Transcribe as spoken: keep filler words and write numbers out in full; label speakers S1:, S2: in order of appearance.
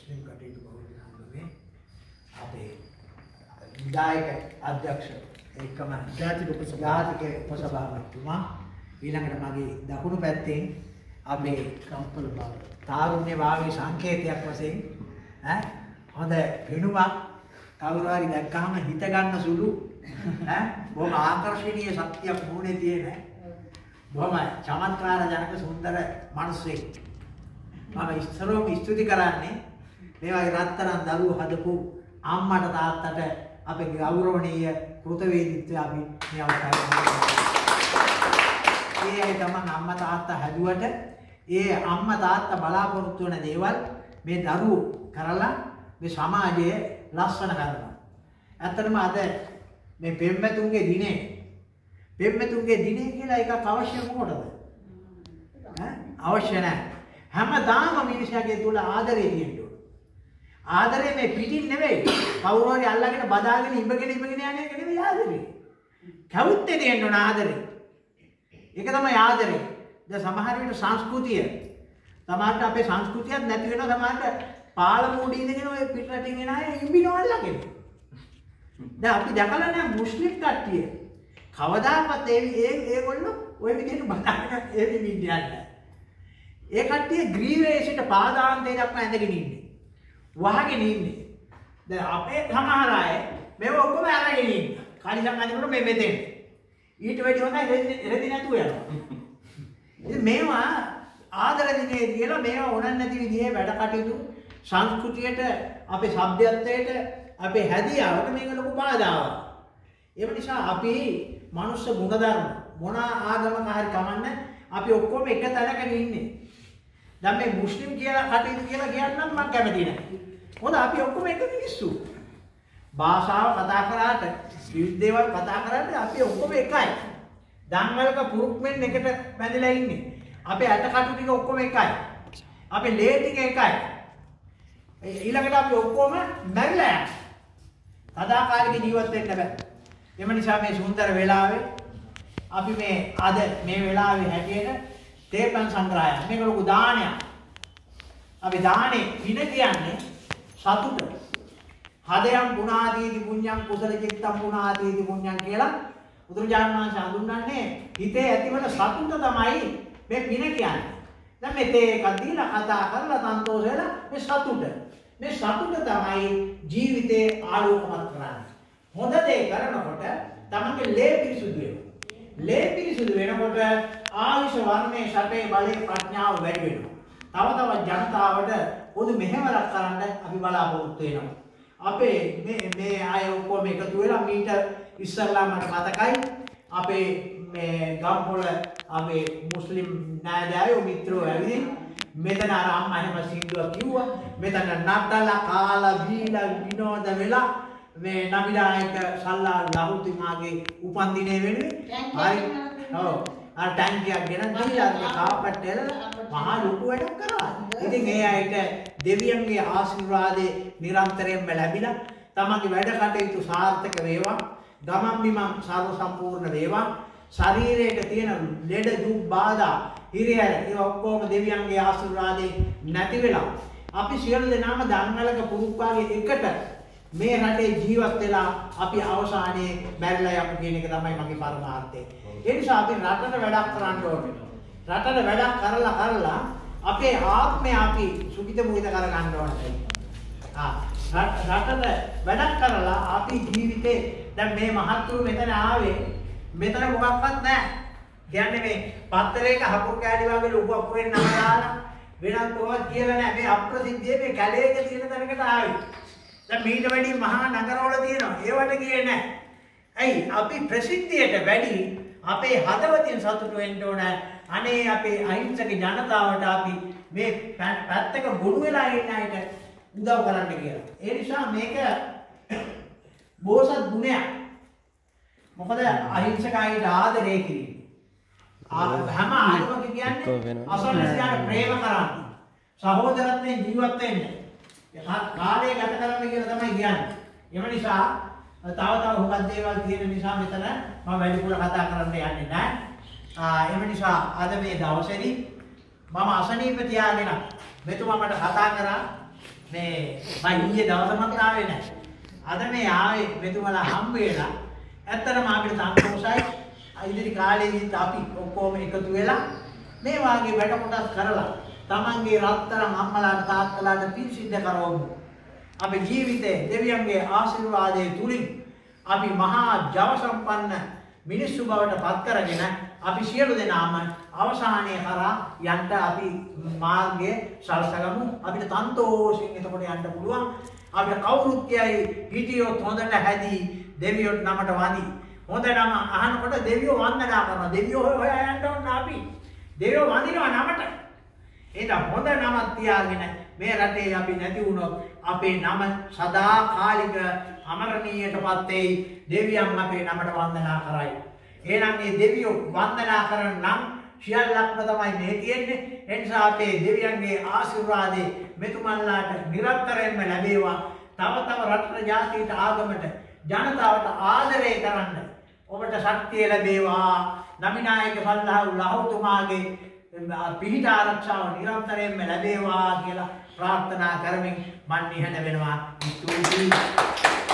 S1: මුස්ලිම් කටයුතු බහුල සංගමේ අපේ විධායක අධ්‍යක්ෂ ඒකම ජාතික ජාතික උපසභාපතිතුමා ඊළඟට මගේ දකුණු පැත්තෙන් අපේ කම්පල බාල තාරුණ්‍ය භාවයේ සංකේතයක් වශයෙන් ඈ හොඳ වෙනුමක් කවුරු හරි දැක්කහම හිත ගන්න සුළු ඈ බොහොම ආකර්ෂණීය ශක්තියක් මුණේ තියෙන බොහොම චමත්කාර ජනක සුන්දර මිනිස්සෙක් මම ඉස්සරෝම ස්තුති කරන්නේ මේ වගේ රත්තරන් දරුවෝ හදපු අම්මට තාත්තට අපේ ගෞරවණීය කෘතවේදීත්වය අපි මේ අවස්ථාවේ ඒ අය තමයි අම්මා තාත්තා හැදුවට ඒ අම්මා තාත්තා බලාපොරොත්තු වෙන දේවල් මේ දරුවෝ කරලා මේ සමාජය ලස්සන කරනවා. ඇත්තටම අද මේ පෙම්වතුන්ගේ දිනේ පෙම්වතුන්ගේ දිනේ කියලා එකක් අවශ්‍ය මොකටද? ඈ අවශ්‍ය නැහැ. හැමදාම මිනිසයාගේ තුල ආදරය තියෙන්න ඕන. ආදරේ මේ පිටින් නෙවෙයි. කවුරු හරි අල්ලගෙන බදාගෙන ඉඹගෙන ඉඹගෙන යන එක නෙවෙයි ආදරේ. කවුත්තේ තියෙන්න ඕන ආදරේ. ඒක තමයි ආදරේ. දැන් සමහර විට සංස්කෘතිය සමහරට අපේ සංස්කෘතියක් නැති වෙනවා සමහරට පාලමුඩි ඉඳගෙන ඔය පිටරටින් එන අය ඉඹිනවා අල්ලගෙන. දැන් අපි දැකලා නැහැ මුස්ලිම් කට්ටිය. කවදාවත් ඒ ඒ ඒගොල්ලෝ ඔය විදිහට බදාගෙන ඒ විදිහට ඒ කට්ටිය ග්‍රීවේ සිට පාදාන්තය දක්වා ඇඳගෙන ඉන්නේ. වහගෙන ඉන්නේ. දැන් අපේ සමහර අය මේව ඔක්කොම අරගෙන ඉන්නේ. කාලිසම් අඳිනකොට මේ මෙතෙන්. ඊට වැඩි හොඳයි රෙදි නැතුව යනවා. ඉතින් මේවා ආදර දිනේ කියලා මේවා උනන් නැති විදිහේ වැඩ කටයුතු සංස්කෘතියට අපේ සભ્યත්වයට අපේ හැදියාවට මේක ලොකු බාධාවක්. ඒ නිසා අපි මනුෂ්‍ය ගුණධර්ම මොන ආගමක හරි කමන්නේ අපි ඔක්කොම එක තැනක ඉන්නේ. දැන් මේ මුස්ලිම් කියලා කටයුතු කියලා කියන්නම් මම කැමති නැහැ. මොකද අපි ඔක්කොම එක මිනිස්සු. භාෂාව කතා කරාට විවිධ දේවල් කතා කරාට අපි ඔක්කොම එකයි. දන්වලක පුරුක්මෙන් එකට බැඳලා ඉන්නේ. අපේ ඇට කටු ටික ඔක්කොම එකයි. අපේ ලේ ටික එකයි. ඊළඟට අපි ඔක්කොම මැරිලා යනවා. සදාකාලික ජීවත් වෙන්න බෑ. එම නිසා මේ සුන්දර වෙලාවේ අපි මේ අද මේ වෙලාවේ හැටියට තේපන් සංග්‍රහයක් මේක ලොකු දානයක්. අපි දානේ පින කියන්නේ සතුට. හදයන් පුණාදීති පුඤ්ඤං කුසල චිත්තං පුණාදීති පුඤ්ඤං කියලා බුදුරජාණන් වහන්සේ හඳුන්වන්නේ හිතේ ඇතිවන සතුට තමයි මේ පින කියන්නේ. දැන් මේ තේ එකක් දීලා කතා කරලා සන්තෝෂ වෙලා මේ සතුට. මේ සතුට තමයි ජීවිතේ ආලෝකමත් කරන්නේ. හොඳ දේ කරනකොට තමන්ගේ ලේ පිරිසුදු වෙනවා. ලේ පිරිසුදු වෙනකොට ආයුෂ වර්ණේ ශතේ බලේ ප්‍රඥාව වැඩි වෙනවා. තව තවත් ජනතාවට පොදු මෙහෙවරක් කරන්න අපි බලාපොරොත්තු වෙනවා. අපේ මේ මේ අය ඔක්කොම එකතු වෙලා මීට ඉස්සරලා මට මතකයි අපේ මේ ගම්පොළ අපේ මුස්ලිම් නායකයෝ මිත්‍රෝ ඇවිදින් මෙතන අර අම්මා එහෙම සින්දුවක් කිව්වා. මෙතන නටලා කාලා බීලා විනෝද වෙලා මේ නබිලායක සල්ලා ලහුතුමාගේ උපන්දිනේ වෙන්නේ. හරි. ඔව්. අර ටැංකියක් ගෙන දීලා මේ කාපට් එලලා මහා ලොකු වැඩක් කරා. ඉතින් ඒ අයට දෙවියන්ගේ ආශිර්වාදේ නිරන්තරයෙන්ම ලැබිලා තමන්ගේ වැඩ කටයුතු සාර්ථක වේවා. ගමන් බිමන් සර්ව සම්පූර්ණ වේවා. ශරීරයේ තියෙන ලෙඩ දුක් බාධා හිරිහැර ඒ ඔක්කොම දෙවියන්ගේ ආශිර්වාදේ නැති වෙලා අපි සියලු දෙනාම ධර්මවලක පුරුක්වාගේ එකට මේ රටේ ජීවත් වෙලා අපි අවසානයේ මැරිලා යමු කියන එක තමයි මගේ පරමාර්ථය. ඒ නිසා අපි රටට වැඩක් කරන්න ඕනේ. රටට වැඩක් කරලා කරලා අපේ ආත්මය අපි සුඛිත මුහිත කරගන්න ඕනේ. ආ රටට වැඩක් කරලා අපි ජීවිතේ දැන් මේ මහත්තුරු මෙතන ආවේ මෙතන මොකක්වත් නැහැ. කියන්නේ මේ පත්තරයක හකුරු කෑලි වගේ ලොකු අපුරෙන් නම දාලා වෙනත් කොහොමද කියලා නැහැ. මේ අප්‍රසිද්ධියේ මේ කැලේක තියෙන තැනකට ආවේ. දැන් මීට වැඩි මහා නගරවල තියෙනවා. ඒවට ගියේ නැහැ. ඇයි අපි ප්‍රසිද්ධියට වැඩි අපේ හදවතින් සතුටු වෙන්න ඕන. අනේ අපේ අහිංසක ජනතාවට අපි මේ පැත්තක ගොනු වෙලා ඉන්න අයට උදව් කරන්න කියලා. ඒ නිසා මේක බෝසත් ගුණයක්. මොකද අහිංසකයිට ආදරය කිරීම. හැම ආගමක කියන්නේ අසන්නසියාට ප්‍රේම කරන්න. සහෝදරත්වයෙන් ජීවත් වෙන්න. කාලය ගත කරන්න කියලා තමයි කියන්නේ. එම නිසා තව තව හුඟක් දේවල් තියෙන නිසා මෙතන මම වැඩිපුර කතා කරන්න යන්නේ නැහැ. එම නිසා අද මේ දවසේදී මම අසනීප තියාගෙන මෙතුමා මට කතා කරා මේ මම ඊයේ දවසමත් ආවේ නැහැ. අද මේ ආවේ මෙතුමලා හම්බ වෙලා ඇත්තටම අපිට සන්තෝෂයි. ඉදිරි කාලේදීත් අපි ඔක්කොම එකතු වෙලා මේ වාගේ වැඩ කොටස් කරලා තමන්ගේ රත්තරන් අම්මලාට තාත්තලාට පින් සිද්ධ කරවමු. අපේ ජීවිතේ දෙවියන්ගේ ආශිර්වාදයේ තුලින් අපි මහා ජව සම්පන්න මිනිස්සු බවට පත් කරගෙන අපි සියලු දෙනාම අවසානයේ කරා යන්න අපි මාර්ගයේ සලසගමු. අපිට සන්තෝෂයෙන් එතකොට යන්න පුළුවන්. අපිට කවුරුත් කියයි හිටියොත් හොඳට හැදී දෙවියොත් නමට වඳි. හොඳ නම අහනකොට දෙවියෝ වන්දනා කරනවා. දෙවියෝ හොයා යන්න ඕන අපි. දෙවියෝ වඳිනවා නමට. ඒක හොඳ නමක් තියාගෙන මේ රටේ අපි නැති වුණොත් අපේ නම සදාකාලික අමරණීයටපත් වෙයි. දෙවියන් අපේ නමට වන්දනා කරයි. එහෙනම් මේ දෙවියෝ වන්දනා කරන නම් සියල්ලක්ම තමයි මේ තියෙන්නේ. ඒ නිසා අපේ දෙවියන්ගේ ආශිර්වාදේ මෙතුමන්ලාට නිරන්තරයෙන්ම ලැබේවා. තව තව රටට ජාතියට ආගමට ජනතාවට ආදරය කරන්න ඔබට ශක්තිය ලැබේවා. නමිනායක සල්ලාහු ලහුතුමාගේ පිහිට ආරක්ෂාව නිරන්තරයෙන්ම ලැබේවා කියලා ප්‍රාර්ථනා කරමින් මන් නිහඬ වෙනවා. ස්තුතියි.